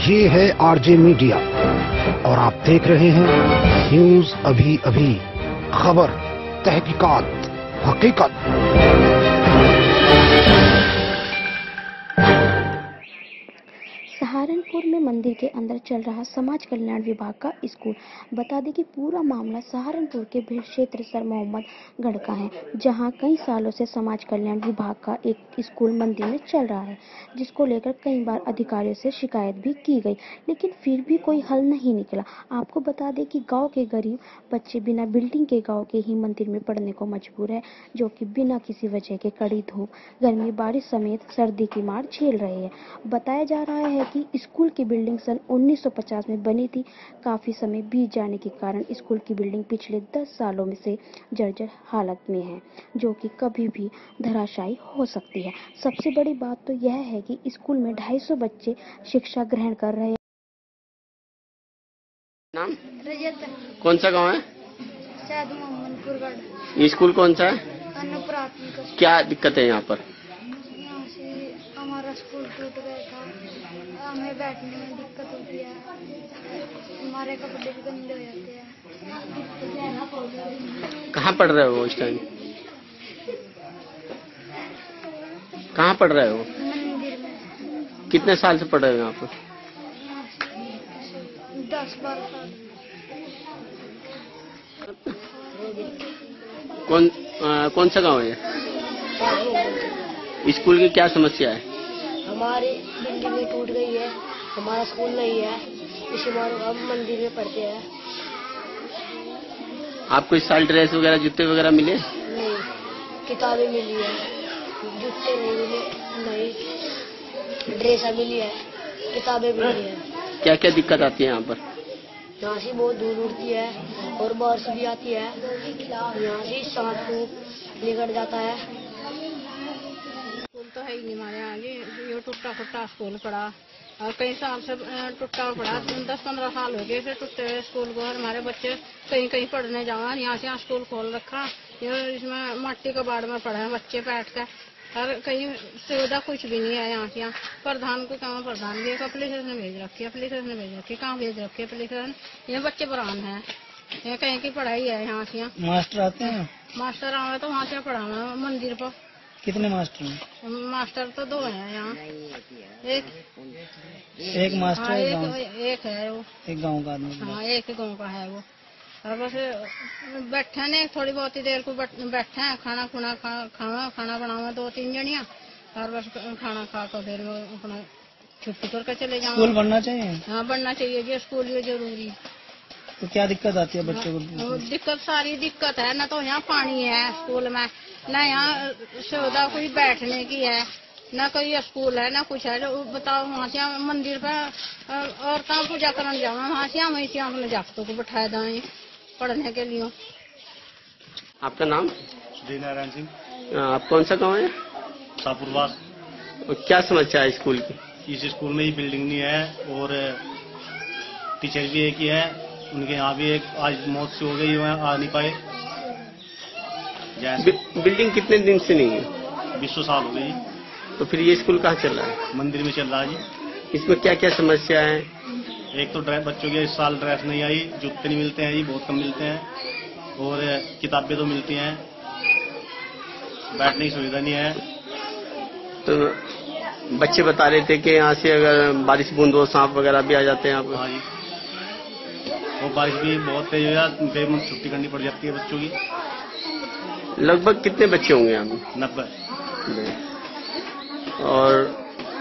ये है RJ media और आप देख रहे हैं न्यूज अभी अभी, खबर, तहकीकात, हकीकत। सहारनपुर में मंदिर के अंदर चल रहा समाज कल्याण विभाग का स्कूल। बता दें कि पूरा मामला सहारनपुर के भीड़ क्षेत्र सर मोहम्मद गढ़ का है, जहां कई सालों से समाज कल्याण विभाग का एक स्कूल मंदिर में चल रहा है, जिसको लेकर कई बार अधिकारियों से शिकायत भी की गई, लेकिन फिर भी कोई हल नहीं निकला। आपको बता दें कि गाँव के गरीब बच्चे बिना बिल्डिंग के गाँव के ही मंदिर में पढ़ने को मजबूर है, जो कि बिना किसी वजह के कड़ी धूप, गर्मी, बारिश समेत सर्दी की मार झेल रहे हैं। बताया जा रहा है कि स्कूल की बिल्डिंग सन 1950 में बनी थी। काफी समय बीत जाने के कारण स्कूल की बिल्डिंग पिछले 10 सालों में से जर्जर हालत में है, जो कि कभी भी धराशायी हो सकती है। सबसे बड़ी बात तो यह है कि स्कूल में 250 बच्चे शिक्षा ग्रहण कर रहे हैं। नाम? रजत। कौन सा गांव है? शायद मोहम्मदपुर। ये स्कूल कौन सा है? प्राथमिक। क्या दिक्कत है यहाँ पर? यहाँ से हमारा स्कूल टूट गया था, हमें बैठने में दिक्कत होती है, हमारे कपड़े भी गंदे हो जाते हैं। कहाँ पढ़ रहे हो इस टाइम? कहाँ पढ़ रहे हो? मंदिर में। कितने साल से पढ़ रहे हो यहाँ पर? 10-12 साल। कौन सा गांव है? स्कूल की क्या समस्या है? हमारी बिल्डिंग टूट गई है, हमारा स्कूल नहीं है, इसलिए हम मंदिर में पढ़ते हैं। आपको इस साल ड्रेस वगैरह, जूते वगैरह मिले? नहीं, किताबें मिली है, जूते नहीं मिले, नहीं, ड्रेस मिली है, किताबें मिली है। क्या क्या दिक्कत आती है यहाँ पर? यहाँ से बहुत धूल उड़ती है और बारिश भी आती है, यहाँ से सांप को निकट जाता है। स्कूल तो है ही नहीं हमारे यहाँ, ये टूटा फुटा स्कूल पड़ा और कई साल से टूटा पड़ा, 10-15 साल हो गए फिर टूटे हुए स्कूल को। और हमारे बच्चे कहीं कहीं पढ़ने जाओ, यहाँ से यहाँ स्कूल खोल रखा, इसमें मट्टी के बाड़ में पढ़े बच्चे बैठ कर, और कहीं सुविधा कुछ भी नहीं है यहाँ से यहाँ। प्रधान को कहाँ, प्रधान भी एप्लीकेशन ने भेज रखी है, एप्लीकेशन ने भेज रखी, कहाँ भेज रखी है एप्लीकेशन? ये बच्चे पुरान है, ये कहीं की पढ़ाई है यहाँ से यहाँ। मास्टर आते हैं? मास्टर आवे तो वहाँ से पढ़ाना मंदिर पर। कितने मास्टर हैं? मास्टर तो 2 हैं यहाँ, एक मास्टर हाँ, है, एक है वो, एक गांव का आदमी। हाँ, एक गांव का है वो। और बस बैठे ने थोड़ी बहुत ही देर को बैठे हैं, खाना बनावा 2-3 जनिया, और बस खाना खा कर फिर अपना छुट्टी करके चले जाओ। स्कूल बनना चाहिए? हाँ, बनना चाहिए जी, स्कूल ये जरूरी। तो क्या दिक्कत आती है बच्चों को? दिक्कत सारी दिक्कत है, न तो यहाँ पानी है स्कूल में, न यहाँ सुविधा कोई बैठने की है, न कोई स्कूल है, न कुछ है। बताओ, वहाँ से मंदिर पे और कहाँ पूजा करने जाओ, वहाँ से हम इसी अपने जागतों को बैठाए दें पढ़ने के लिए। आपका नाम? श्री नारायण सिंह। आप कौन सा गाँव है? शाहपुरवास। क्या समस्या है स्कूल की? इस स्कूल में ही बिल्डिंग नहीं है और टीचर भी एक ही है, उनके यहाँ भी एक आज मौत से हो गई, वह आ नहीं पाए। बिल्डिंग कितने दिन से नहीं है? 20 साल हो गई। तो फिर ये स्कूल कहाँ चल रहा है? मंदिर में चल रहा है जी। इसमें क्या क्या समस्या है? एक तो बच्चों के इस साल ड्रेस नहीं आई, जूते नहीं मिलते हैं जी, बहुत कम मिलते हैं, और किताबें तो मिलती हैं, बैठने की सुविधा नहीं है। तो बच्चे बता रहे थे कि यहाँ से अगर बारिश बूंद हो, सांप वगैरह भी आ जाते हैं यहाँ पर। हाँ जी, वो बारिश भी बहुत तेज हो जाती है, फिर छुट्टी करनी पड़ जाती है बच्चों की। लगभग कितने बच्चे होंगे यहाँ में? 90। और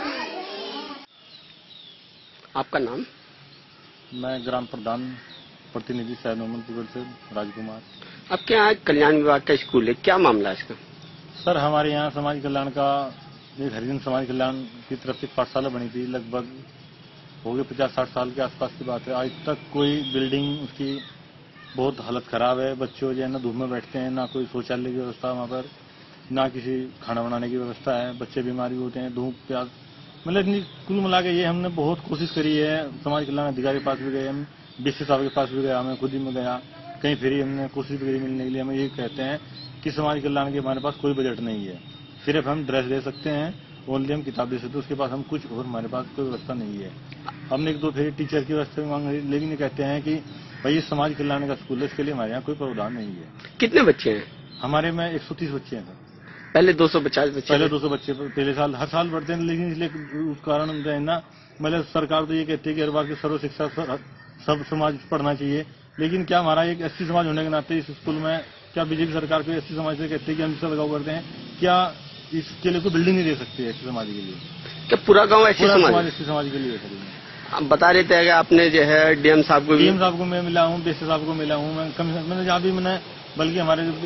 आपका नाम? मैं ग्राम प्रधान प्रतिनिधि सर मोहम्मदपुर से राजकुमार। आपके यहाँ कल्याण विभाग का स्कूल है, क्या मामला है इसका? सर, हमारे यहाँ समाज कल्याण का एक हरिजन समाज कल्याण की तरफ से पाठशाला बनी थी, लगभग हो गए 50-60 साल के आसपास की बात है। आज तक कोई बिल्डिंग उसकी बहुत हालत खराब है, बच्चों जो है ना धूप में बैठते हैं, ना कोई शौचालय की व्यवस्था वहाँ पर, ना किसी खाना बनाने की व्यवस्था है, बच्चे बीमारी होते हैं, धूप प्यास, मतलब इतनी कुल मिला के ये हमने बहुत कोशिश करी है। समाज कल्याण अधिकारी के पास भी गए, हम डीसी साहब के पास भी गया, मैं खुद ही में गया, कहीं फिर हमने कोशिश भी करी मिलने के लिए। हम ये कहते हैं कि समाज कल्याण के हमारे पास कोई बजट नहीं है, सिर्फ हम ड्रेस दे सकते हैं ओनली हम किताबें से, तो उसके पास हम कुछ और हमारे पास कोई व्यवस्था नहीं है। हमने एक दो फिर टीचर की व्यवस्था मांग रही, लेकिन ये कहते हैं कि भाई ये समाज कल्याण का स्कूल है, इसके लिए हमारे यहाँ कोई प्रावधान नहीं है। कितने बच्चे हैं? हमारे में 130 बच्चे हैं सर। पहले 250 बच्चे? पहले 200 बच्चे पहले साल हर साल बढ़ते हैं, लेकिन इसलिए उस कारण ना, मतलब सरकार तो ये कहती है कि हर बार की सर्व शिक्षा सब समाज पढ़ना चाहिए, लेकिन क्या हमारा एक एससी समाज होने के नाते इस स्कूल में क्या बीजेपी सरकार को एससी समाज से कहते हैं कि हम इसका लगाव करते हैं, क्या इसके लिए कोई बिल्डिंग नहीं दे सकते एससी समाज के लिए? क्या पूरा गांव एससी समाज के लिए? आप बता रहे थे कि आपने जो है डीएम साहब को मैं मिला हूँ, डीसी साहब को मिला हूँ, मैंने जहाँ भी मैंने, बल्कि हमारे जो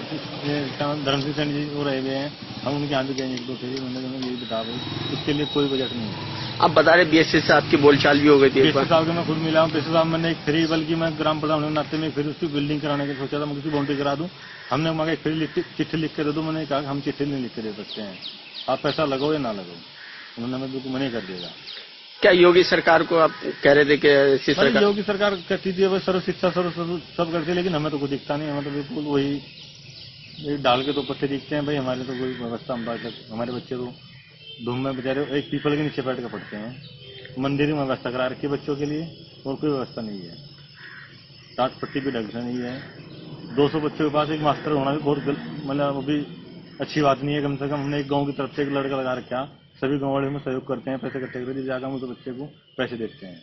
धर्म सिंह सेन जी वो रहे हुए हैं, हम उनके यहाँ भी गए एक दो थे, उन्होंने यही बता रहे उसके लिए कोई बजट नहीं है। आप बता रहे बीएससी साहब की बोलचाल भी हो गई थी? बीएससी साहब को मैं खुद मिला हूँ। बीएससी साहब मैंने एक फ्री, बल्कि मैं ग्राम प्रधान होने नाते में फिर उसकी बिल्डिंग कराने का सोचा था, मैं किसी बाउंड्री करा दूं। हमने वहाँ एक फ्री चिट्ठी लिख के दे दो, मैंने कहा हम चिट्ठी नहीं लिख के दे सकते हैं, आप पैसा लगाओ या ना लगाओ। उन्होंने मैं बिल्कुल मना कर दिया। क्या योगी सरकार को आप कह रहे थे कि सरकार? योगी सरकार कहती थी सर्व शिक्षा सर्व सब करती है, लेकिन हमें तो कुछ दिखता नहीं, हमें तो बिल्कुल वही डाल के तो पत्ते दिखते हैं भाई। हमारे तो कोई व्यवस्था, हमारे बच्चे तो धूम में बेचारे एक पीपल के नीचे बैठ कर पढ़ते हैं। मंदिर में व्यवस्था करा रखी है बच्चों के लिए, और कोई व्यवस्था नहीं है। टाट पट्टी भी ढंग से नहीं है। 200 बच्चों के पास एक मास्टर होना भी बहुत मतलब वो भी अच्छी बात नहीं है। कम से कम हमने एक गांव की तरफ से एक लड़का लगा रखा, सभी गाँव वाले में सहयोग करते हैं, पैसे इकट्ठे करके जाकर हम तो बच्चे को पैसे देते हैं।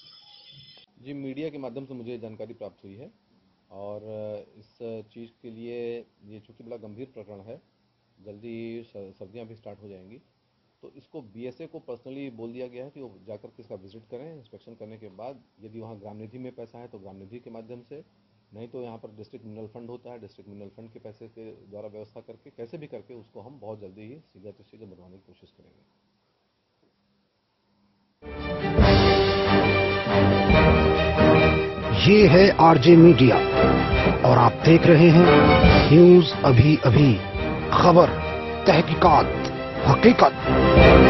जी, मीडिया के माध्यम से मुझे जानकारी प्राप्त हुई है, और इस चीज़ के लिए ये चूँकि बड़ा गंभीर प्रकरण है, जल्दी सर्दियाँ भी स्टार्ट हो जाएंगी, तो इसको बीएसए को पर्सनली बोल दिया गया है कि वो जाकर के इसका विजिट करें। इंस्पेक्शन करने के बाद यदि वहाँ ग्राम निधि में पैसा है तो ग्राम निधि के माध्यम से, नहीं तो यहाँ पर डिस्ट्रिक्ट मिनरल फंड होता है, डिस्ट्रिक्ट मिनरल फंड के पैसे के द्वारा व्यवस्था करके कैसे भी करके उसको हम बहुत जल्दी ही शीघ्र से शीघ्र बनवाने की कोशिश करेंगे। ये है आरजे मीडिया और आप देख रहे हैं न्यूज अभी अभी, खबर, तहकीकात, हकीकत।